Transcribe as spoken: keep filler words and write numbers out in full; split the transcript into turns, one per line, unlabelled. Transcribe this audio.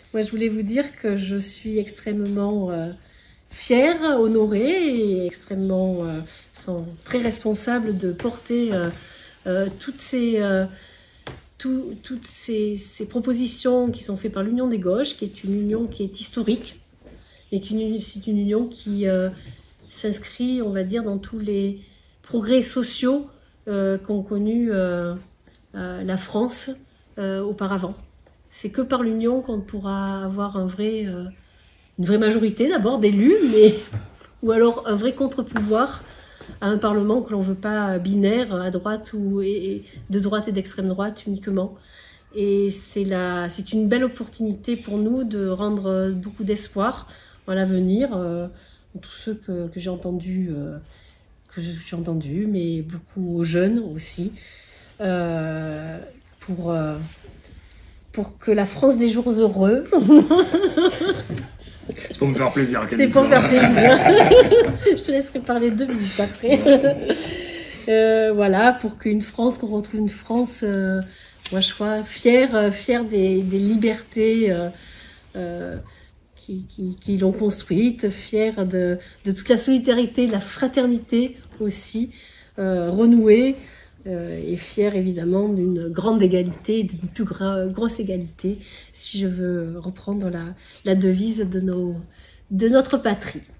Moi, je voulais vous dire que je suis extrêmement euh, fière, honorée et extrêmement euh, sans, très responsable de porter euh, euh, toutes ces... Euh, Tout, toutes ces, ces propositions qui sont faites par l'Union des gauches, qui est une union qui est historique, et qui c'est une union qui euh, s'inscrit, on va dire, dans tous les progrès sociaux euh, qu'ont connus euh, euh, la France euh, auparavant. C'est que par l'union qu'on pourra avoir un vrai, euh, une vraie majorité d'abord d'élus, mais ou alors un vrai contre-pouvoir à un Parlement que l'on ne veut pas binaire, à droite ou et, de droite et d'extrême droite uniquement. Et c'est une belle opportunité pour nous de rendre beaucoup d'espoir à l'avenir. Euh, tous ceux que, que j'ai entendus, euh, que j'ai entendus, mais beaucoup aux jeunes aussi, euh, pour, euh, pour que la France des jours heureux.
C'est pour me faire plaisir.
C'est pour me faire plaisir. Je te laisserai parler deux minutes après. euh, voilà, pour qu'une France, qu'on retrouve une France, euh, moi je crois, fière, fière des, des libertés euh, euh, qui, qui, qui l'ont construite, fière de, de toute la solidarité, de la fraternité aussi, euh, renouée, euh, et fière évidemment d'une grande égalité, d'une plus grosse égalité, si je veux reprendre la, la devise de nos de notre patrie.